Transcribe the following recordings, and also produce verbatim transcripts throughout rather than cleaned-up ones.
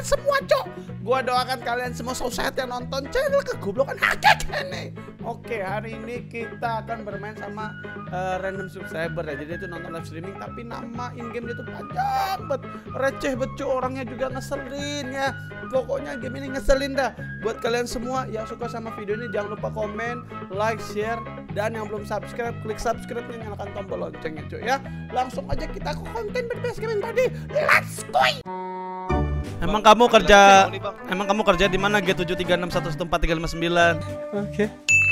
semua, Cok. Gua doakan kalian semua sukses yang nonton channel Kegoblokan Hakik ini. Oke, hari ini kita akan bermain sama uh, random subscriber ya. Jadi itu nonton live streaming tapi nama in game dia tuh panjang banget, receh becu, orangnya juga ngeselin ya. Pokoknya game ini ngeselin dah. Buat kalian semua yang suka sama video ini jangan lupa komen, like, share, dan yang belum subscribe klik subscribe dan nyalakan tombol loncengnya, cuy ya. Langsung aja kita ke konten berbes gaming tadi. Let's go. Emang kamu kerja Emang kamu kerja di mana? G tujuh tiga enam satu satu empat tiga lima sembilan. Oke.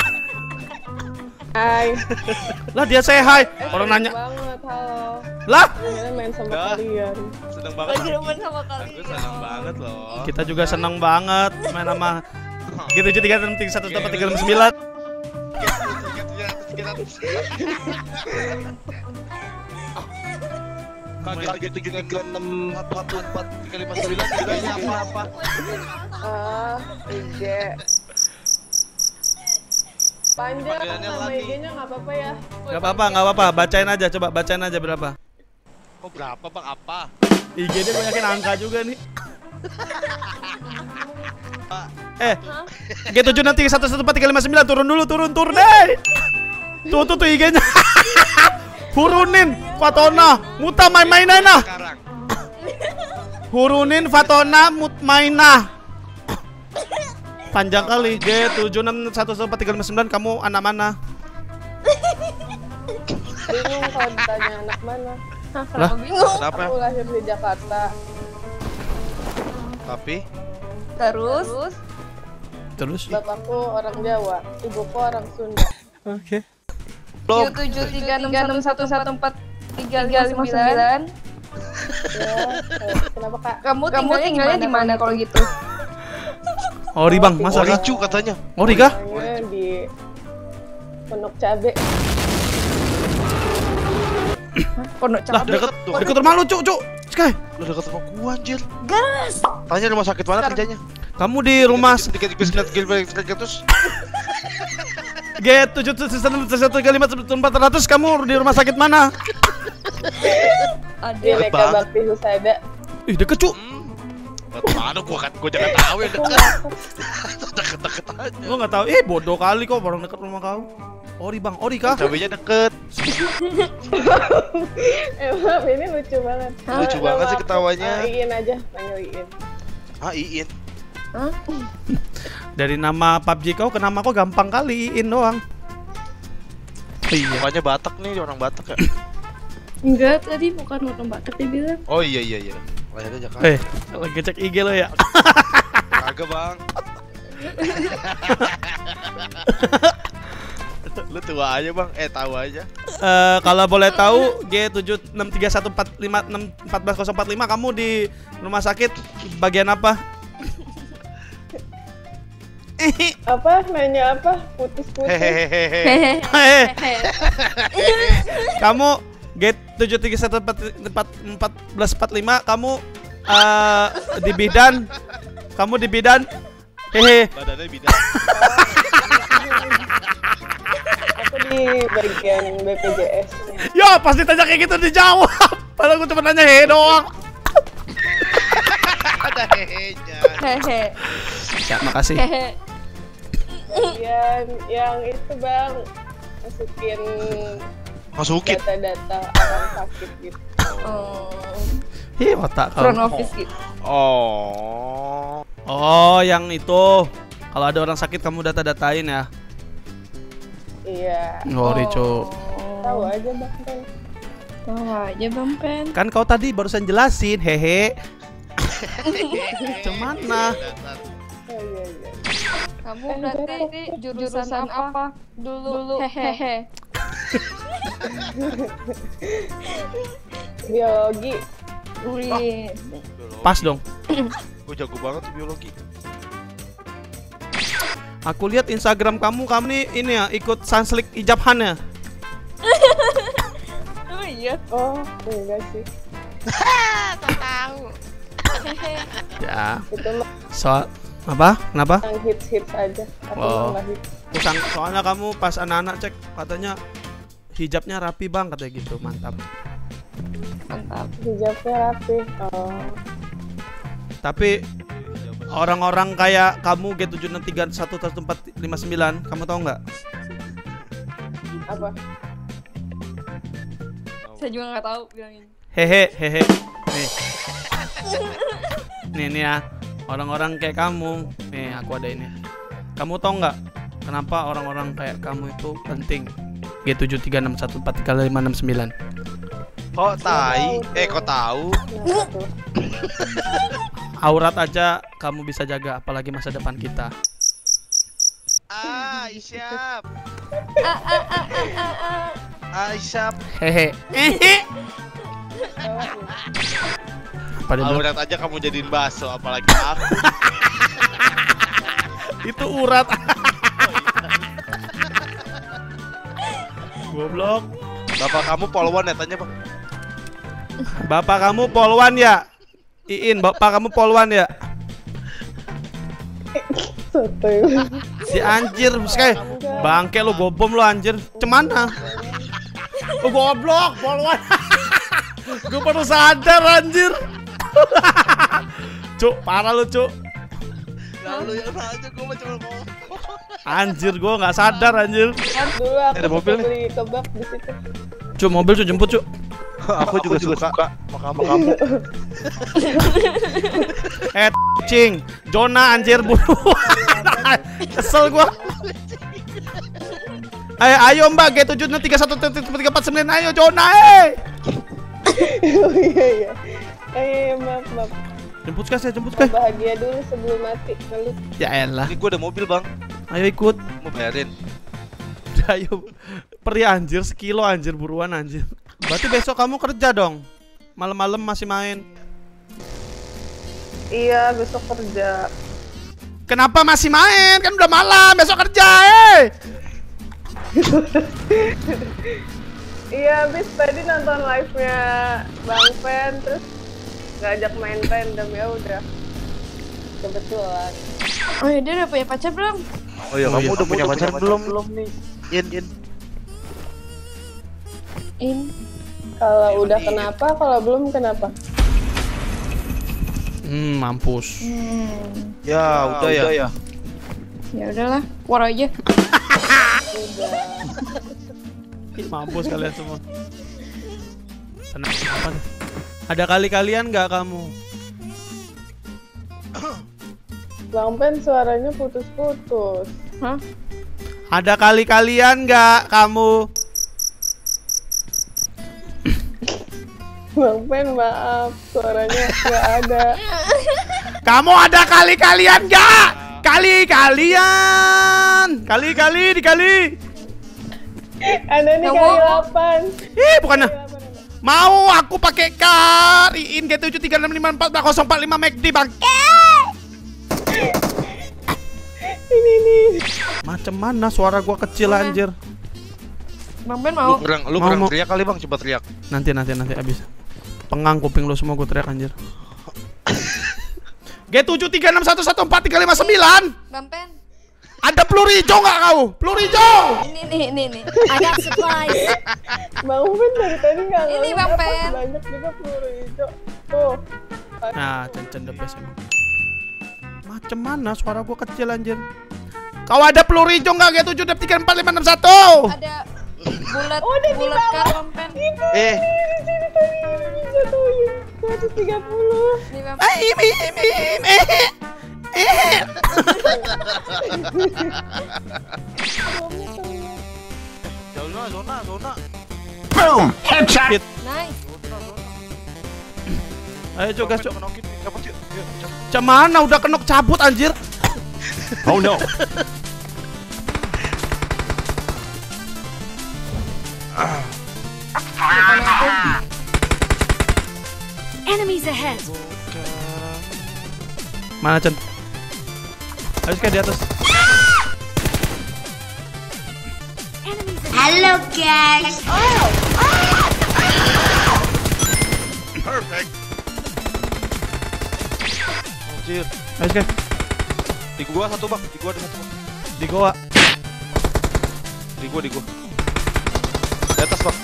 Hai. Lah dia say hi. Orang nanya. Banget, halo. Lah. Pengen main sama kalian. Seneng banget. Lagi main sama kalian. Aku seneng banget loh. Kita juga seneng banget main sama G tujuh tiga enam satu satu empat tiga lima sembilan. Kaget tujuh tiga enam empat empat tiga lima sembilan bilangnya apa-apa. Ah, I G. Panjang Panggilannya sama lagi. I G-nya nggak apa-apa ya? Gak apa-apa, gak apa-apa. Bacain aja, coba bacain aja berapa. Oh berapa bang? Apa? I G dia banyakin angka juga nih. Eh, G tujuh enam tiga satu satu empat tiga lima sembilan turun dulu, turun, turun deh. Tuh tuh tuh I G-nya. Hurunin Fatona Muta Mainana. Sekarang. Hurunin Fatona Mutmainah. Panjang kali. G tujuh enam satu satu empat tiga lima sembilan. Kamu anak mana? Bingung kalau ditanya anak mana. Lah, Bingung. Kenapa? Aku lahir di Jakarta. Tapi Terus terus. Bapakku orang Jawa, ibuku orang Sunda. Oke. Q tujuh tiga enam satu satu empat tiga lima sembilan. Ya, eh, kenapa kak? Kamu kamu tinggalnya di mana kalau gitu? Ori bang, masa oh, kah? ricu katanya. Ori kah? Namanya di Pondok Cabe. Pondok Lah Cabe. deket, deket rumah lu cuk cuk. Sky, Lu dekat sama gua anjir. Gas. Tanya rumah sakit mana kerjanya? kamu di rumah Dikit-dikit terus. G tujuh satu tiga lima empat ratus. Kamu di rumah sakit mana? Ada. Di Meka banget. Bakti Husada. Ih deket cuk. Mana gua kan gua jangan tahu ya dekat. Deket-deket aja. Gua nggak tahu. Eh bodoh kali kok orang deket rumah kau. Ori bang, Ori kah? Cabenya deket. Emang ini lucu banget. Lucu Nama banget sih aku, ketawanya. ah, Iin aja, panggil Iin. Ah Iin. Hah? Dari nama P U B G kau ke nama kau gampang kali, Iin doang. Iya. Mukanya Batak nih, orang Batak ya. Enggak, tadi bukan orang Batak dia bilang. Oh iya iya iya. Lahirnya Jakarta. Eh, lagi cek I G lo ya. Kagak bang. Lu tua aja bang, eh tahu aja. Eh, kalau boleh tahu G tujuh enam tiga satu empat lima enam empat belas nol empat lima kamu di rumah sakit bagian apa? Apa? Nanya apa? Putus-putus. Hehehehe. Eh, kamu G tujuh tiga satu empat empat belas empat lima kamu eh, di bidan. Kamu di bidan. Hehe. Badannya bidang. Aku di bagian B P J S. Ya pasti tanya kayak gitu dijawab. Padahal gue cuma nanya hehe doang. Ada hehenya. Hehe. Ya, makasih. Hehe. Yang yang itu bang masukin Masukin. data-data orang sakit gitu. Oh. Ih, otak Front kamu. office gitu. Oh. Oh, yang itu. Kalau ada orang sakit kamu data-datain ya. Iya. Oh, Rico. Tahu aja bang kan. Tahu aja Bang Pen. Kan kau tadi barusan jelasin, hehe. Cuman nah. Oh iya iya. Kamu berarti jurusan apa dulu? Hehehe. Biologi. Wih. Pas dong. Gue jago banget tuh biologi. Aku lihat Instagram kamu, kamu nih ini ya ikut Sanslik Ijabhan ya. Oh iya. Oh enggak sih. Tak tahu. Ya. Itu mah Soal apa? Kenapa? yang hits-hits aja. Aku Oh. mah nggak hits. Bukan, soalnya kamu pas anak-anak cek katanya hijabnya rapi bang, katanya gitu. Mantap. Mantap. Hijabnya rapi. Oh. Tapi Orang-orang kayak kamu G tujuh enam tiga satu satu empat lima sembilan, kamu tahu nggak? Apa? Saya juga nggak tahu bilangin. Hehe, hehe. Nih. Nih nih ya. Orang-orang kayak kamu. Nih, aku ada ini. Kamu tahu nggak kenapa orang-orang kayak kamu itu penting? G tujuh tiga enam satu empat tiga lima enam sembilan. Kok tai? Eh, kok tahu? Kenapa tuh? Aurat aja kamu bisa jaga, apalagi masa depan kita. Ah, Isyap. Ah ah ah ah ah ah. Ah, Isyap. Hehe. Hehe. Apa dia bilang? Aurat aja kamu jadiin bakso, apalagi aku. Itu urat. Goblok. Bapak kamu polwan ya, tanya bang. Bapak kamu polwan ya? Iin, bapak kamu polwan ya? Sotoy. Si anjir, sekali bangke lu gobom lu anjir. Cemana? Lu goblok, polwan. Gue baru sadar anjir. Cuk, parah lu cuk. Lalu ya aja gue cuma mau. Anjir, gue nggak sadar anjir. Dulu aku Ada mobil suka beli kebab di situ. Cuk, mobil cuk jemput cuk. Aku juga suka sama kamu kamu. Eh, cing, Jona anjir buruan. Kesel gua. Ayo, ayo Mbak, G tujuh enam tiga satu tiga empat sembilan, ayo Jona, eh. Oh iya iya. Eh iya, maaf maaf. Jemput kas ya, jemput kas. Bahagia dulu sebelum mati kalau. Ya elah. Ini gue ada mobil bang, Ayo ikut. mau bayarin. Ayo. Peri anjir, sekilo anjir, buruan anjir. Berarti besok kamu kerja dong. Malam-malam masih main. Iya besok kerja. Kenapa masih main? Kan udah malam, besok kerja, eh. Iya habis tadi nonton live-nya Bang Pen terus ngajak main random ya udah. Kebetulan. Oh ya, dia udah punya pacar belum? Oh iya, Oh kamu iya, udah punya pacar belum? Belum nih. In, in. In. Kalau udah kenapa, kalau belum kenapa? Hmm, mampus. Hmm. Ya, udah ya. ya. Ya udahlah, keluar aja. Udah. Ih, mampus kalian semua. Tenang, apa nih? Ada kali-kalian nggak kamu? Bang Pen suaranya putus-putus. Hah? Ada kali-kalian nggak kamu? Bang Pen maaf, suaranya nggak ada. Kamu ada kali-kalian nggak? Kali-kalian, kali-kali dikali. Ada nih Kamu- kali delapan. Ih, bukannya. Mau aku pakai kar Iin G tujuh tiga enam lima empat nol empat lima M A C D bang. Ini nih. Macem mana suara gua kecil anjir. Bang Ben Lu mau? kurang, lu Mau, kurang mau. teriak kali bang, coba teriak. Nanti nanti nanti abis. Pengang kuping lu semua gua teriak anjir. G tujuh tiga enam satu satu empat tiga lima sembilan. Bang Ben. Ada peluru hijau nggak kau? Peluru hijau. Ini nih, ini nih. I got supplies. Bang Pen dari tadi nggak Ini ngeliat Bang apa, Pen. banyak juga peluru hijau. Tuh. Nah, cen-cen the best emang. Macem mana suara gua kecil anjir. Kau ada peluru hijau nggak? G tujuh tiga empat lima enam satu. Ada bulat Oh, ada di bulat bawah. kan Bang Ben. Itu Eh. di sini tadi ini jatuhin seratus tiga puluh. Nih Bang. Eh, im, im, im, eh, eh. Zona, zona, zona. Hit. Nice. Ayo cok gas cok. Kenokin, cabut yuk. Yuk, cabut. Cemana udah kenok cabut anjir. Oh no. Enemies ahead. Mana Cen? Ayo kayak di atas. Enemies ahead. Hello guys. Perfect. Anjir. Ayo kayak Di gua satu bang, di gua ada satu bang. di goa. Di gua, di gua. Di atas bang.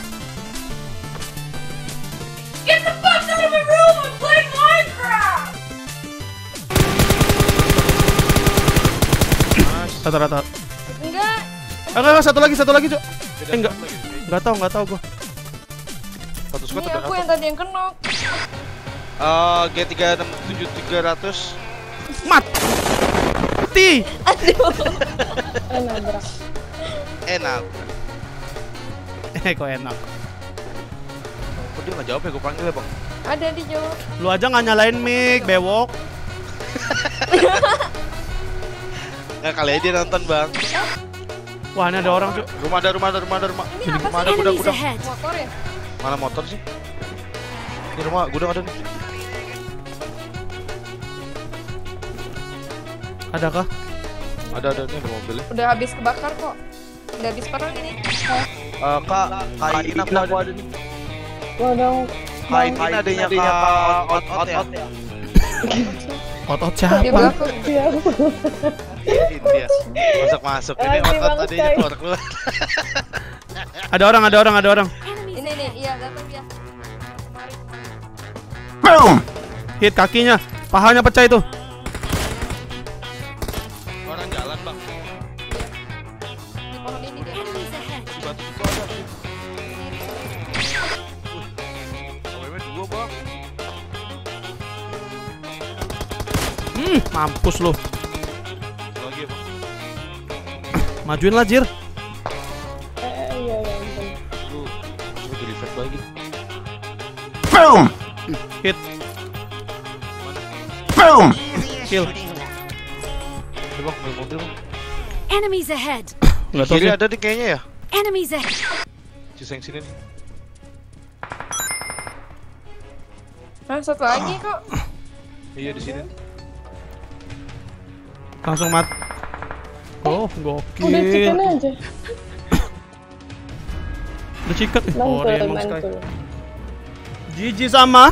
Get the fuck out of my room! I'm playing Minecraft! rata-rata. Enggak. Eh, enggak, enggak, satu lagi, satu lagi, Cuk. Beda Eh, enggak. lagi. Enggak tahu, enggak tahu gua. Satu squad Ini ada aku apa? yang tadi yang kenok. Eh, G tiga enam tujuh tiga ratus. Mati. Aduh. Eh, nabrak. Enak. Eh, kok enak. Kok dia nggak jawab ya? Gue panggil ya bang. Ada di jauh. Lu aja nggak nyalain mic, bewok. Nggak kali aja dia nonton bang. Wah, ini ada orang, Cuk. Rumah ada, rumah ada, rumah ada, rumah. Ini apa Rumah sih? ada, gudang, Enemies gudang. ahead. Motor ya? Mana motor sih? Ini rumah gudang ada nih. Adakah? Ada, ada nih ada mobilnya. Udah habis kebakar kok. Udah habis perang ini. Eh, kak, kain aku ada nih. Gua dong. Kain ini adanya kak Ot Ot ya. Otot Di siapa? belakang. Iya. Ini dia. Masuk masuk. Ini Makasih, Ot Ot Bang adanya Sky. keluar keluar. Ada orang, ada orang, ada orang. Enemies Ini nih, iya datang dia. Kemarin. Hit kakinya, pahanya pecah itu. Orang jalan bang. Di pohon ini dia. Enemies ahead. Di batu itu ada. O W M dua bang. Hmm, mampus lu. Satu lagi ya bang. Majuin lah, Jir. Eh, eh, iya, iya, ampun. Lu lu di revive lagi. Hit. Kill. Ada bang, mobil mobil bang. Enemies ahead. Enggak tahu Kiri sih. ada nih kayaknya ya. Enemies ahead. Sisa yang sini nih. Nah, satu lagi kok. Iya di sini. Langsung mat. Oh, Udah gokil. chicken aja. Udah chicken. Oh, Mantul, Raymond Sky. mantul. Gigi sama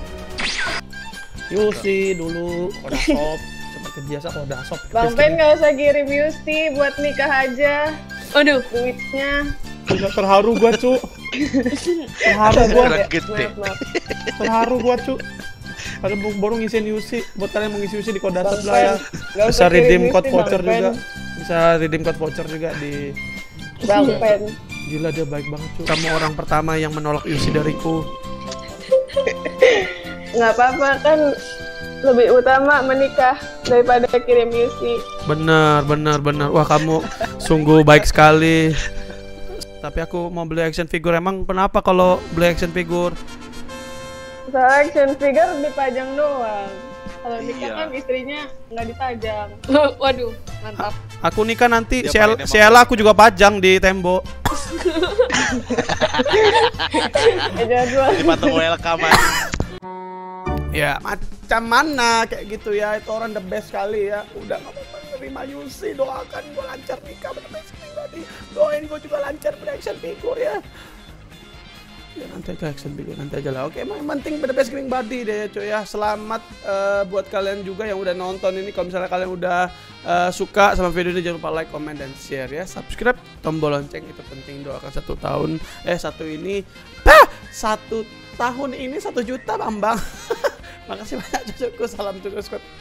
Yusi dulu Koda Shop seperti biasa Koda Shop. Bang Pen nggak usah kirim Yusti buat nikah aja. Aduh. Duitnya. Udah terharu gua, Cu. Terharu gua. Orang gede. Maaf, maaf. Terharu gua, Cu. Ada baru ngisiin Yusi. Buat kalian mau ngisi Yusi di Koda Shop Bang lah ya. Pen, nggak Bisa usah kirim redeem Yusti, code Bang voucher Pen. juga. Bisa redeem code voucher juga di Bang Pen. Gila dia baik banget, Cu. Kamu orang pertama yang menolak Yusi dariku. Nggak apa-apa kan lebih utama menikah daripada kirim Yusti. Bener, bener, bener. Wah, kamu sungguh baik sekali. Tapi aku mau beli action figure. Emang kenapa kalau beli action figure? Soalnya action figure dipajang doang. Kalau nikah Iya. kan istrinya nggak dipajang. Waduh, mantap. Aku nikah nanti Dia Ciel- main emang. Ciela aku juga pajang di tembok. Eh jangan dua. Di patung welcome aja. Ya, macam mana kayak gitu ya. Itu orang the best sekali ya. Udah gak apa-apa nerima Yusi. Doakan gue lancar nikah the best pribadi. Doain gue juga lancar beli action figure ya. Ya nanti aja action figure, nanti aja lah. Oke, emang yang penting the best screen body deh cuy ya. Selamat eh, buat kalian juga yang udah nonton ini. Kalau misalnya kalian udah eh, suka sama video ini, jangan lupa like, comment, dan share ya. Subscribe, tombol lonceng itu penting. Doakan satu tahun, eh satu ini, bah, satu tahun ini satu juta bambang. Makasih banyak cucuku, salam cucu squad.